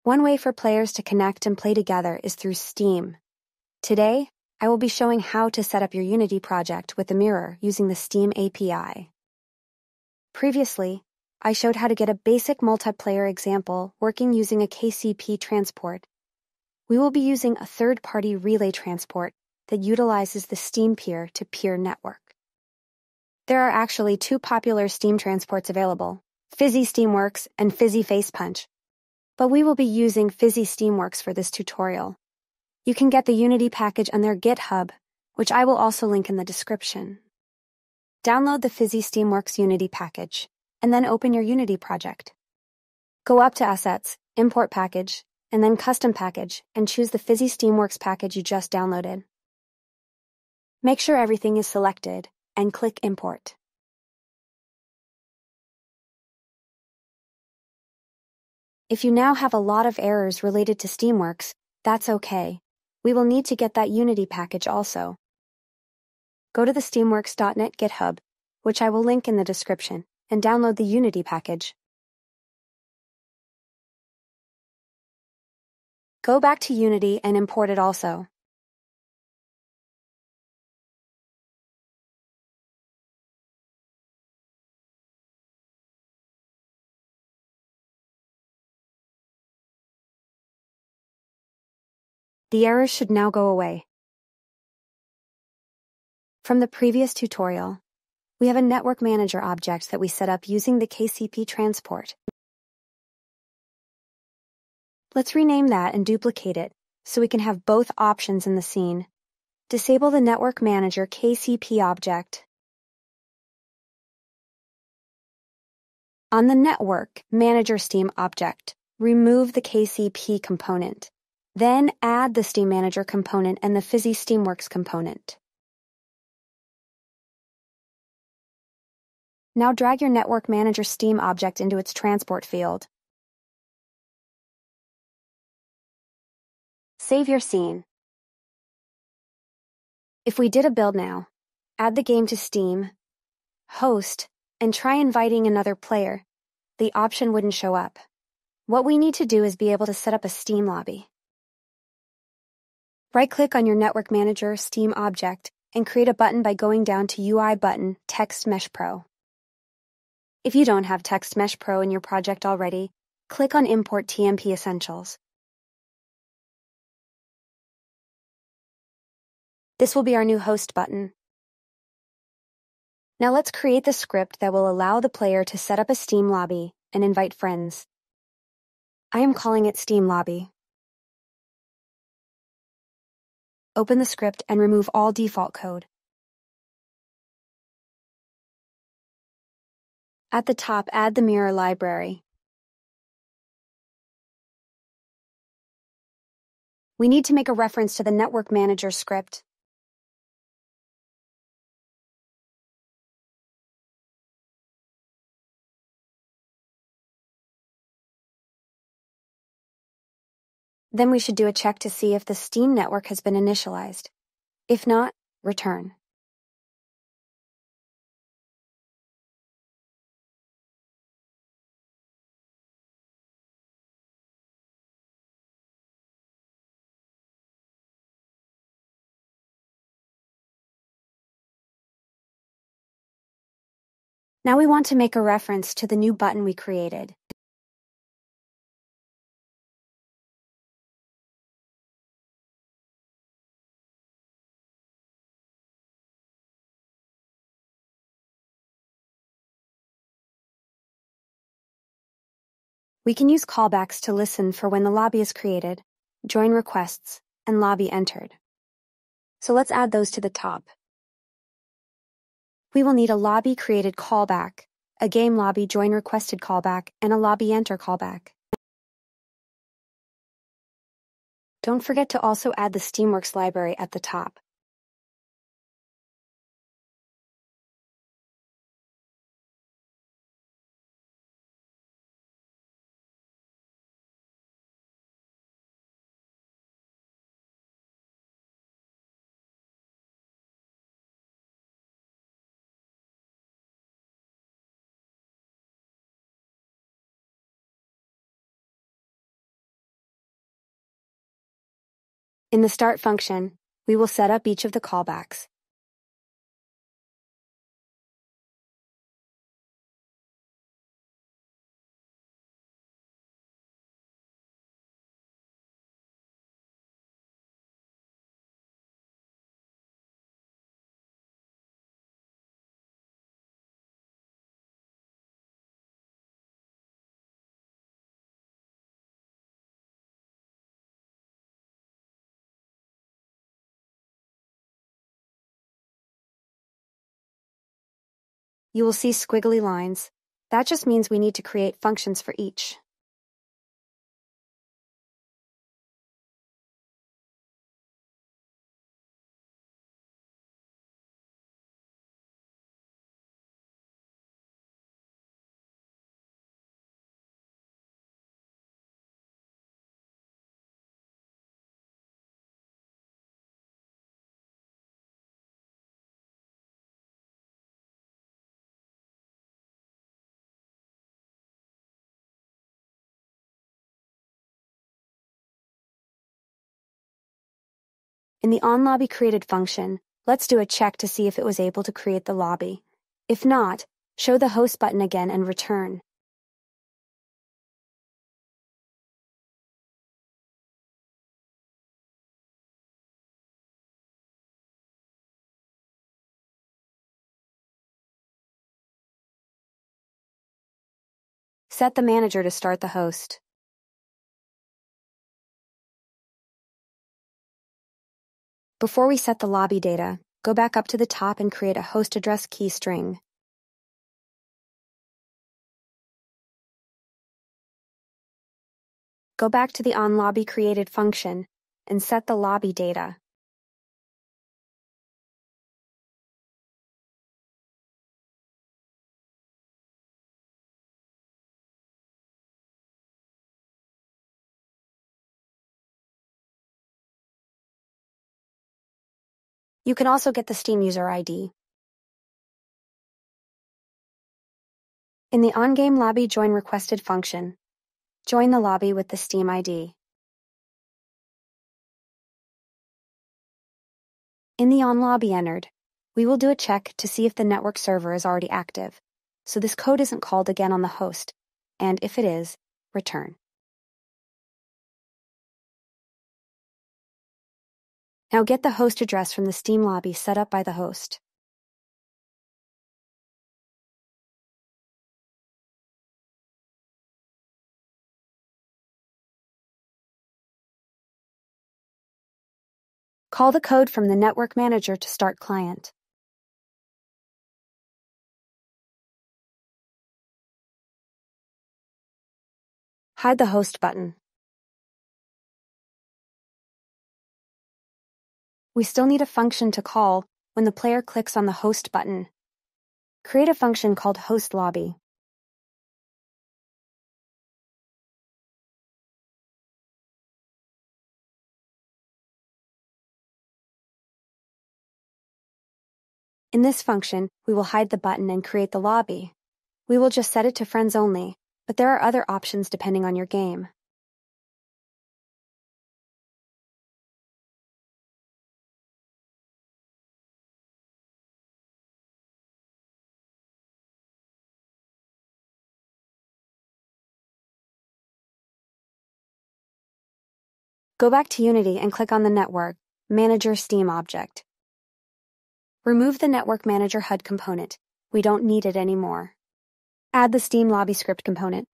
One way for players to connect and play together is through Steam. Today, I will be showing how to set up your Unity project with the mirror using the Steam API. Previously, I showed how to get a basic multiplayer example working using a KCP transport. We will be using a third-party relay transport that utilizes the Steam peer-to-peer network. There are actually two popular Steam transports available, Fizzy Steamworks and Fizzy Punch. But we will be using Fizzy Steamworks for this tutorial. You can get the Unity package on their GitHub, which I will also link in the description. Download the Fizzy Steamworks Unity package, and then open your Unity project. Go up to Assets, Import Package, and then Custom Package, and choose the Fizzy Steamworks package you just downloaded. Make sure everything is selected, and click Import. If you now have a lot of errors related to Steamworks, that's okay. We will need to get that Unity package also. Go to the steamworks.net GitHub, which I will link in the description, and download the Unity package. Go back to Unity and import it also. The errors should now go away. From the previous tutorial, we have a Network Manager object that we set up using the KCP transport. Let's rename that and duplicate it so we can have both options in the scene. Disable the Network Manager KCP object. On the Network Manager Steam object, remove the KCP component. Then add the Steam Manager component and the Fizzy Steamworks component. Now drag your Network Manager Steam object into its transport field. Save your scene. If we did a build now, add the game to Steam, host, and try inviting another player, the option wouldn't show up. What we need to do is be able to set up a Steam lobby. Right-click on your Network Manager Steam object and create a button by going down to UI button Text Mesh Pro. If you don't have Text Mesh Pro in your project already, click on Import TMP Essentials. This will be our new host button. Now let's create the script that will allow the player to set up a Steam lobby and invite friends. I am calling it Steam Lobby. Open the script and remove all default code. At the top, add the mirror library. We need to make a reference to the Network Manager script. Then we should do a check to see if the Steam network has been initialized. If not, return. Now we want to make a reference to the new button we created. We can use callbacks to listen for when the lobby is created, join requests, and lobby entered. So let's add those to the top. We will need a lobby created callback, a game lobby join requested callback, and a lobby enter callback. Don't forget to also add the Steamworks library at the top. In the start function, we will set up each of the callbacks. You will see squiggly lines. That just means we need to create functions for each. In the onLobby created function, let's do a check to see if it was able to create the lobby. If not, show the host button again and return. Set the manager to start the host. Before we set the lobby data, go back up to the top and create a host address key string. Go back to the onLobby created function and set the lobby data. You can also get the Steam user ID. In the on-game lobby join requested function, join the lobby with the Steam ID. In the onLobby entered, we will do a check to see if the network server is already active, so this code isn't called again on the host, and if it is, return. Now get the host address from the Steam lobby set up by the host. Call the code from the network manager to start client. Hide the host button. We still need a function to call when the player clicks on the host button. Create a function called host lobby. In this function, we will hide the button and create the lobby. We will just set it to friends only, but there are other options depending on your game. Go back to Unity and click on the Network Manager Steam object. Remove the Network Manager HUD component. We don't need it anymore. Add the Steam Lobby Script component.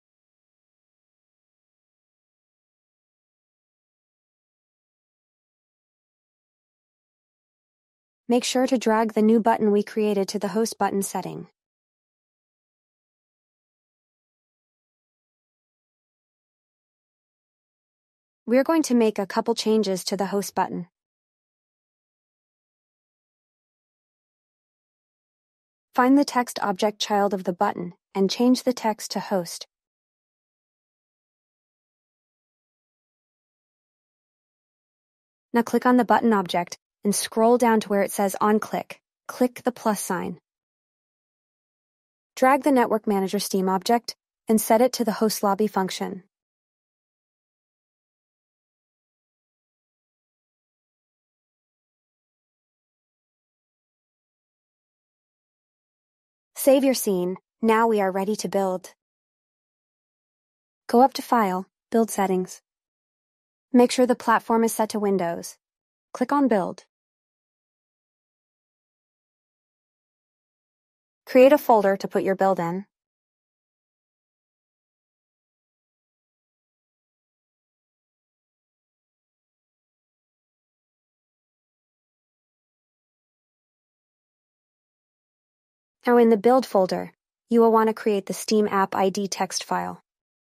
Make sure to drag the new button we created to the host button setting. We're going to make a couple changes to the host button. Find the text object child of the button and change the text to host. Now click on the button object and scroll down to where it says on click. Click the plus sign. Drag the Network Manager Steam object and set it to the host lobby function. Save your scene. Now we are ready to build. Go up to File, Build Settings. Make sure the platform is set to Windows. Click on Build. Create a folder to put your build in. Now in the Build folder, you will want to create the Steam App ID text file.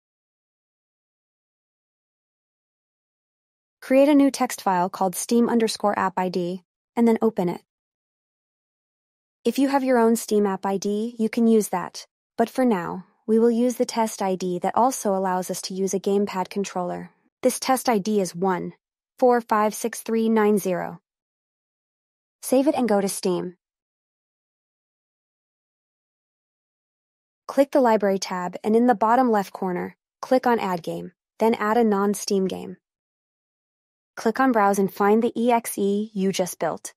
Create a new text file called Steam_App ID, and then open it. If you have your own Steam App ID, you can use that, but for now, we will use the test ID that also allows us to use a gamepad controller. This test ID is 1456390. Save it and go to Steam. Click the Library tab, and in the bottom left corner, click on Add Game, then add a non-Steam game. Click on Browse and find the exe you just built.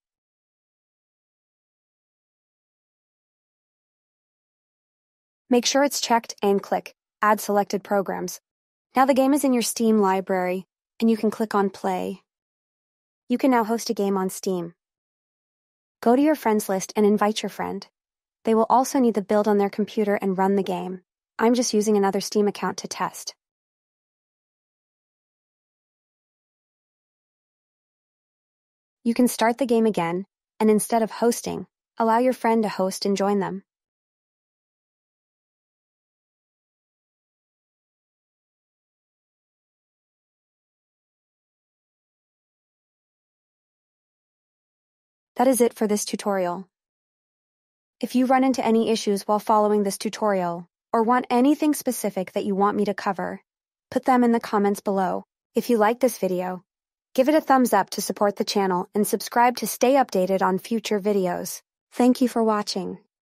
Make sure it's checked and click Add Selected Programs. Now the game is in your Steam library, and you can click on Play. You can now host a game on Steam. Go to your friends list and invite your friend. They will also need the build on their computer and run the game. I'm just using another Steam account to test. You can start the game again, and instead of hosting, allow your friend to host and join them. That is it for this tutorial. If you run into any issues while following this tutorial, or want anything specific that you want me to cover, put them in the comments below. If you like this video, give it a thumbs up to support the channel and subscribe to stay updated on future videos. Thank you for watching.